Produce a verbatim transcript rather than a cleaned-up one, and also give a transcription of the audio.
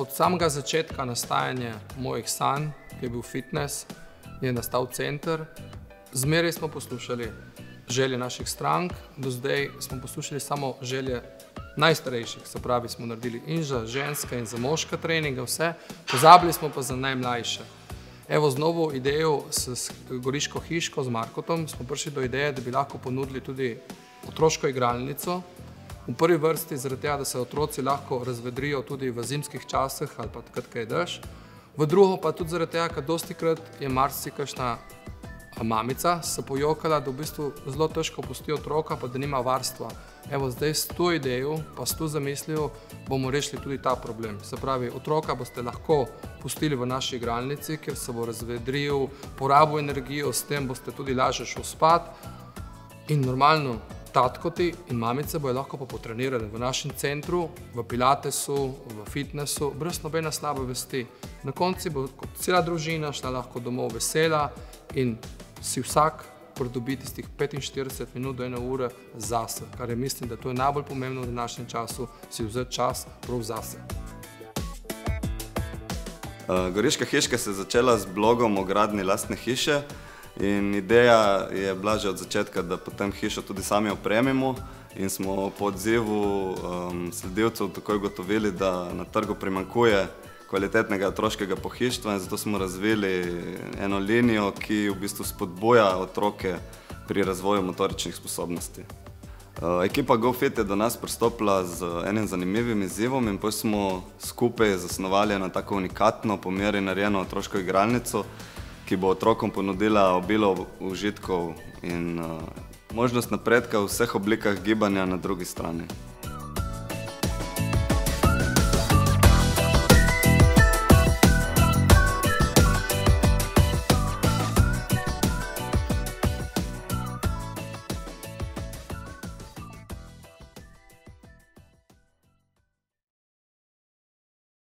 Od samega začetka nastajanja mojih sanj, ki je bil fitness, je nastal center. Zmeraj smo poslušali želje naših strank, do zdaj smo poslušali samo želje najstarejših, se pravi, smo naredili in za ženske in za moške treninge, vse, pozabili smo pa za najmlajše. Evo, z novo idejo s Goriško hiško, z Markotom, smo prišli do ideje, da bi lahko ponudili tudi otroško igralnico. V prvi vrsti zaradi tega, da se otroci lahko razvedrijo tudi v zimskih časih ali pa takrat, ko je dež. V drugo pa tudi zaradi tega, ker dostikrat je marsikakšna mamica se pojokala, da v bistvu zelo težko pusti otroka, pa da nima varstva. Evo, zdaj s to idejo, pa s to zamislijo, bomo rešili tudi ta problem. Se pravi, otroka boste lahko pustili v naši igralnici, kjer se bo razvedril, porabil energijo, s tem boste tudi lažje šel spat. In normalno, tatkoti in mamice bojo lahko pa potrenirali v našem centru, v pilatesu, v fitnessu, brez nobene slabe vesti. Na koncu bo cela družina šla lahko domov vesela in si vsak pridobi tistih petinštirideset minut do ene ure zase, kar je, mislim, da to je najbolj pomembno v današnjem času, si vzeti čas prav zase. Goriška hiška se je začela z blogom o gradnji lastne hiše in ideja je bila že od začetka, da potem hišo tudi sami opremimo in smo po odzivu um, sledilcev takoj ugotovili, da na trgu primanjkuje kvalitetnega otroškega pohištva in zato smo razvili eno linijo, ki v bistvu spodbuja otroke pri razvoju motoričnih sposobnosti. Uh, ekipa GoFit je do nas pristopila z enim zanimivim izzivom in potem smo skupaj zasnovali eno tako unikatno, po meri narejeno otroško igralnico, ki bo otrokom ponudila obilo užitkov in uh, možnost napredka v vseh oblikah gibanja na drugi strani.